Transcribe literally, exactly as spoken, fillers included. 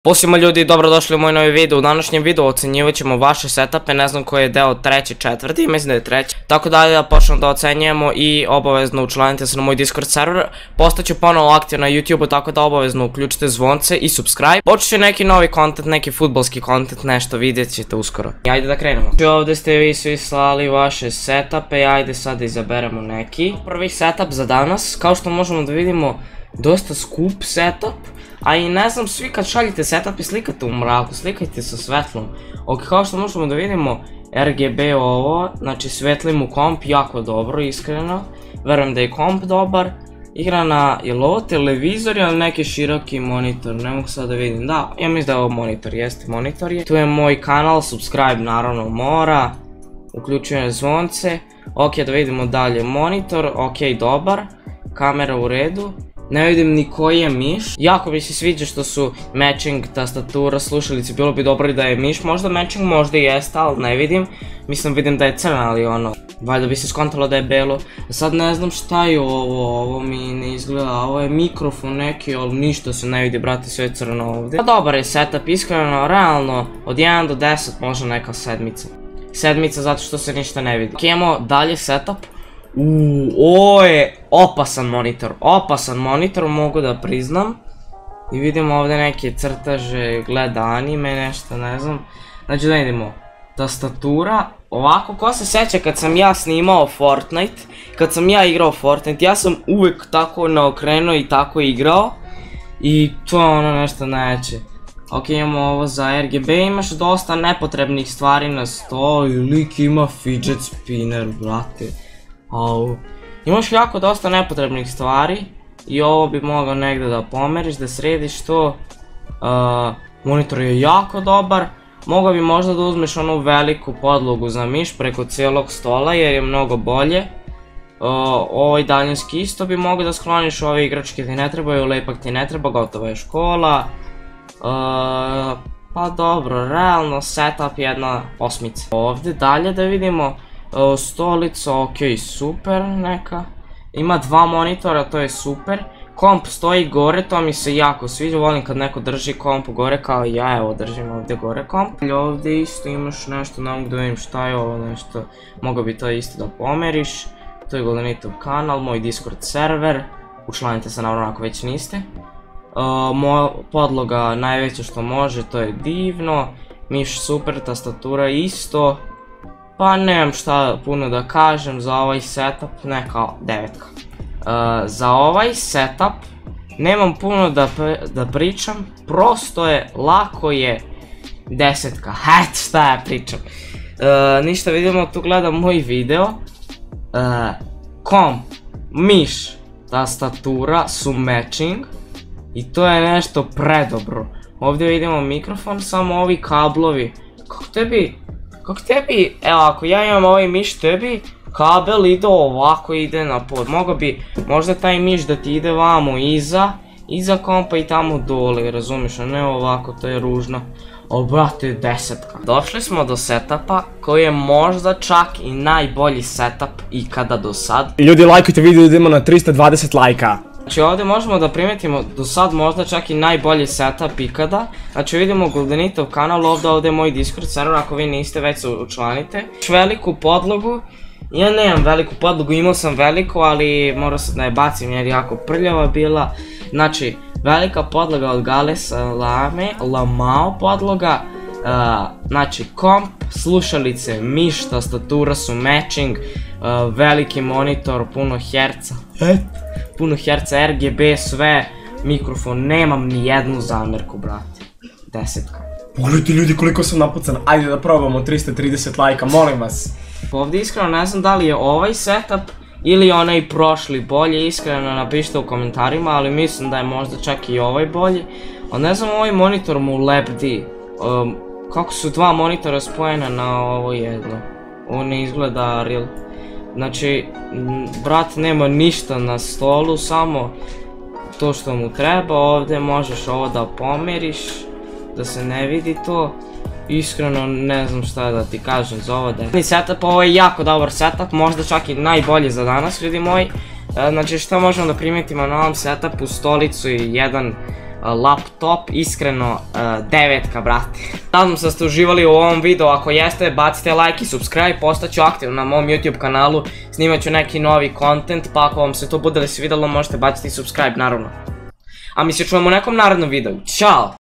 Posimo ljudi, dobrodošli u moj novi video. U današnjem videu ocenjivat ćemo vaše setupe, ne znam koji je deo treći, četvrti, mislim da je treći. Tako dalje da počnemo da ocenjujemo i obavezno učlanite se na moj Discord server. Postaću ponovo aktiv na YouTubeu, tako da obavezno uključite zvonce i subscribe. Počet će neki novi content, neki futbolski content, nešto vidjet ćete uskoro. I ajde da krenemo. Ovdje ste vi svi slali vaše setupe i ajde sad da izaberemo neki. Prvi setup za danas, kao što možemo da vidimo, dosta skup setup. A i ne znam, svi kad šaljite setup i slikate u mraku, slikajte sa svetlom. Ok, kao što možemo da vidimo, R G B ovo, znači svetlim u komp, jako dobro, iskreno. Verujem da je komp dobar. Igra na, je li ovo televizor ili neki široki monitor, ne mogu sad da vidim. Da, ja mislim da je ovo monitor, jeste monitor je. Tu je moj kanal, subscribe naravno mora. Uključujem zvonce. Ok, da vidimo dalje, monitor, ok, dobar. Kamera u redu. Ne vidim ni koji je miš. Jako mi se sviđa što su matching tastatura, slušalice, bilo bi dobro da je miš. Možda matching, možda i jeste, ali ne vidim. Mislim vidim da je crna, ali ono, valjda bi se skontalo da je belo. Sad ne znam šta je ovo, ovo mi ne izgleda, ovo je mikrofon neki, ali ništa se ne vidi, brate, sve je crno ovdje. Pa dobar je setup, iskreno, realno, od jedan do deset možda neka sedmica. Sedmica zato što se ništa ne vidi. Ok, imamo dalje setup. Uuu, ovo je opasan monitor, opasan monitor, mogu da priznam. I vidimo ovdje neke crtaže, gleda anime, nešto, ne znam. Znači da vidimo, tastatura, ovako, ko se sjeća kad sam ja snimao Fortnite, kad sam ja igrao Fortnite, ja sam uvijek tako naokrenuo i tako igrao. I to je ono nešto najjače. Ok, imamo ovo za R G B, imaš dosta nepotrebnih stvari na stolu, lik ima fidget spinner, brate. Au. Imaš jako dosta nepotrebnih stvari i ovo bi mogao negdje da pomeriš, da središ to. Monitor je jako dobar. Mogao bi možda da uzmeš onu veliku podlogu za miš preko cijelog stola jer je mnogo bolje. Ovaj daljinski isto bi mogao da skloniš, ove igračke ti ne trebaju, lepak ti ne treba, gotova je škola. Pa dobro, realno setup jedna osmica. Ovdje dalje da vidimo. Stolica, ok, super neka. Ima dva monitora, to je super. Komp stoji gore, to mi se jako sviđa. Volim kad neko drži komp gore kao ja, evo držim ovdje gore komp. Ovdje isto imaš nešto, ne mogu da vidim šta je ovo nešto. Mogao bi to isto da pomeriš. To je Goldenitov kanal, moj Discord server. Učlanite se naravno ako već niste. Moja podloga najveća što može, to je divno. Miš super, tastatura isto. Pa nemam šta puno da kažem za ovaj setup, neka devetka. Za ovaj setup nemam puno da pričam, prosto je, lako je desetka, hajde šta ja pričam. Ništa, vidimo, tu gledam moj video. Komp, miš, tastatura su matching i to je nešto predobro. Ovdje vidimo mikrofon, samo ovi kablovi, kako tebi... Kako tebi, evo ako ja imam ovaj miš, tebi kabel ide ovako, ide na pod. Mogao bi možda taj miš da ti ide vamo iza, iza kompa i tamo dole, razumiješ, a ne ovako, to je ružno. O brate, desetka. Došli smo do setupa koji je možda čak i najbolji setup ikada do sad. Ljudi, lajkujte video, idemo na trista dvadeset lajka. Znači ovdje možemo da primetimo do sad možda čak i najbolji setup ikada. Znači vidimo Goldenitov kanal, ovdje ovdje je moj Discord server, ako vi niste već se učlanite. Veliku podlogu, ja nemam veliku podlogu, imao sam veliku, ali morao sam da je bacim jer je jako prljava bila. Znači velika podloga od Galesa Lame, Lamao podloga. Znači komp, slušalice, miš, tastatura su matching. Veliki monitor, puno herca. Puno herca, R G B, sve, mikrofon, nemam ni jednu zamjerku, brate. Desetka. Pogledajte ljudi koliko sam napucan, ajde da probamo trista trideset lajka, molim vas. Ovdje iskreno ne znam da li je ovaj setup ili onaj prošli bolje, iskreno napišite u komentarima, ali mislim da je možda čak i ovaj bolji. Ali ne znam, ovaj monitor mu lebdi, kako su dva monitora spojena na ovo jedno, ovo ne izgleda real. Znači, brat nema ništa na stolu, samo to što mu treba. Ovdje možeš ovo da pomeriš, da se ne vidi to. Iskreno ne znam šta da ti kažem za ovo da je setup, ovo je jako dobar setup, možda čak i najbolji za danas ljudi moji. Znači što možemo da primetimo na ovom setupu, stolicu i jedan laptop, iskreno devetka, brate. Nadam se da ste uživali u ovom videu, ako jeste bacite like i subscribe, postaću aktivno na mom YouTube kanalu, snimat ću neki novi content, pa ako vam se to bude svidjelo možete baciti subscribe naravno. A mi se čujemo u nekom narednom videu, ćao!